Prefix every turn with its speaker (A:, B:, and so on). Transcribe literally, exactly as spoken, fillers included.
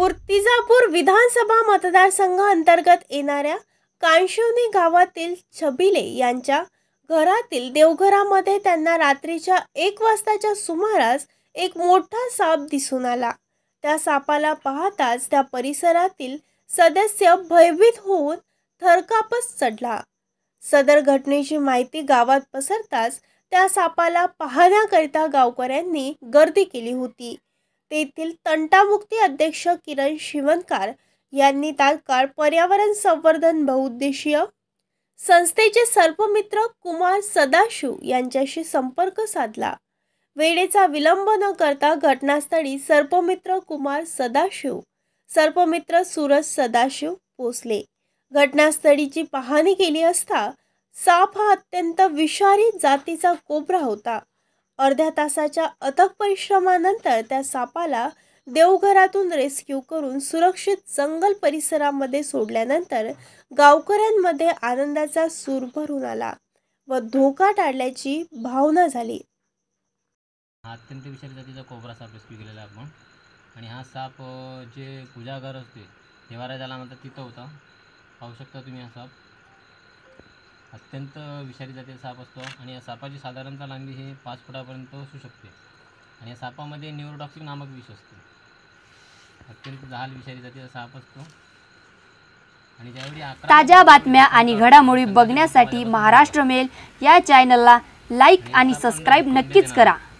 A: मूर्तिजापूर विधानसभा मतदारसंघ अंतर्गत येणाऱ्या कांशिवनी गावातील छबिले यांच्या घरातील देवघरामध्ये त्यांना रात्रीच्या एक वाजताच्या सुमारास एक मोठा साप दिसून आला। त्या सापाला पाहताच त्या परिसरातील सदस्य भयभीत होऊन थरकापच चढला। सदर घटनेची माहिती गावात पसरताच त्या सापाला पाहण्याकरिता गावकऱ्यांनी गर्दी केली होती। तेथील तंटामुक्ती अध्यक्ष किरण शिवणकर यांनी तात्काळ पर्यावरण संवर्धन बहुउद्देशीय संस्थेचे सर्पमित्र कुमार सदाशिव यांच्याशी संपर्क साधला। वेळेचा विलंब न करता घटनास्थळी सर्पमित्र कुमार सदाशिव, सर्पमित्र सूरज सदाशिव पोहोचले। घटनास्थळीची पाहणी केली असता साप हा अत्यंत विषारी जातीचा कोब्रा होता। अर्ध्या तासाच्या अथक परिश्रमानंतर त्या सापाला देवघरातून रेस्क्यू करून सुरक्षित जंगल परिसरामध्ये सोडल्यानंतर गावकऱ्यांमध्ये आनंदाचा सूर भरून आला व धोका टाळल्याची भावना झाली।
B: हा अत्यंत विषारी जातीचा कोब्रा साप रेस्क्यू केलेला आपण आणि हा साप जे पूजाघर असते देवाराजाला म्हणतात तिथं होता। पाहू शकता तुम्ही हा साप अत्यंत विषारी जातीचा साप असतो आणि या सापाची साधारणतः लांबी ही पाच फुटापर्यंत असू शकते आणि या सापामध्ये न्यूरोटॉक्सिक नामक विष असतो। अत्यंत जहाल विषारी जातीचा साप असतो आणि ज्यावेळी
C: ताज्या बातम्या आणि घडामोडी बघण्यासाठी महाराष्ट्र मेल या चॅनलला लाईक आणि सबस्क्राईब नक्कीच करा।